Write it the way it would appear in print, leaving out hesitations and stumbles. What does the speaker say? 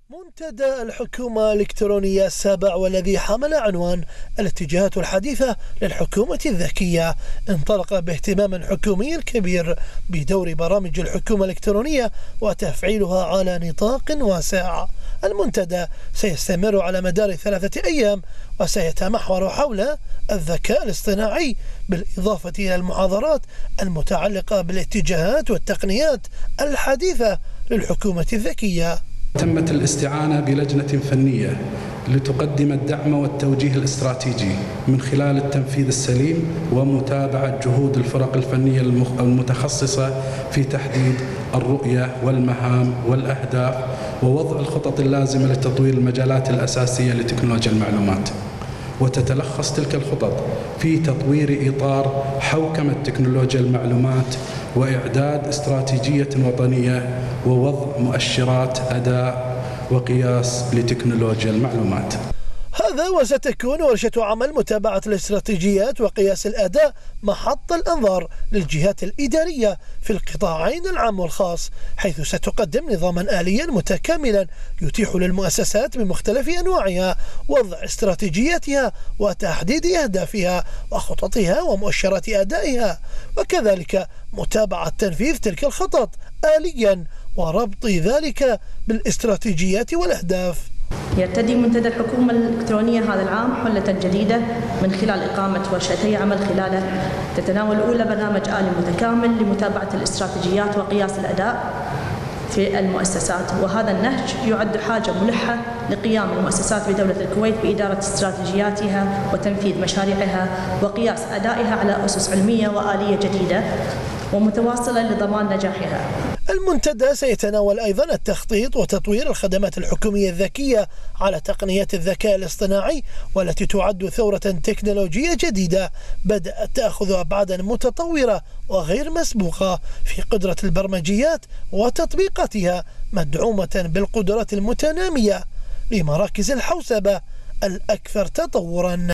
منتدى الحكومة الإلكترونية السابع والذي حمل عنوان الاتجاهات الحديثة للحكومة الذكية انطلق باهتمام حكومي كبير بدور برامج الحكومة الإلكترونية وتفعيلها على نطاق واسع. المنتدى سيستمر على مدار 3 أيام وسيتمحور حول الذكاء الاصطناعي بالإضافة إلى المحاضرات المتعلقة بالاتجاهات والتقنيات الحديثة للحكومة الذكية. تمت الاستعانة بلجنة فنية لتقدم الدعم والتوجيه الاستراتيجي من خلال التنفيذ السليم ومتابعة جهود الفرق الفنية المتخصصة في تحديد الرؤية والمهام والأهداف ووضع الخطط اللازمة لتطوير المجالات الأساسية لتكنولوجيا المعلومات. وتتلخص تلك الخطط في تطوير إطار حوكمة تكنولوجيا المعلومات وإعداد استراتيجية وطنية ووضع مؤشرات أداء وقياس لتكنولوجيا المعلومات. هذا وستكون ورشة عمل متابعة الاستراتيجيات وقياس الأداء محط الأنظار للجهات الإدارية في القطاعين العام والخاص، حيث ستقدم نظاما آليا متكاملا يتيح للمؤسسات بمختلف أنواعها وضع استراتيجياتها وتحديد أهدافها وخططها ومؤشرات أدائها، وكذلك متابعة تنفيذ تلك الخطط آليا وربط ذلك بالاستراتيجيات والأهداف. يرتدي منتدى الحكومة الإلكترونية هذا العام حلة جديدة من خلال إقامة ورشتي عمل خلاله تتناول الأولى برنامج آلي متكامل لمتابعة الاستراتيجيات وقياس الأداء في المؤسسات، وهذا النهج يعد حاجة ملحة لقيام المؤسسات بدولة الكويت بإدارة استراتيجياتها وتنفيذ مشاريعها وقياس أدائها على أسس علمية وآلية جديدة ومتواصلة لضمان نجاحها. المنتدى سيتناول أيضا التخطيط وتطوير الخدمات الحكومية الذكية على تقنيات الذكاء الاصطناعي والتي تعد ثورة تكنولوجية جديدة بدأت تأخذ أبعادا متطورة وغير مسبوقة في قدرة البرمجيات وتطبيقاتها مدعومة بالقدرات المتنامية لمراكز الحوسبة الأكثر تطورا.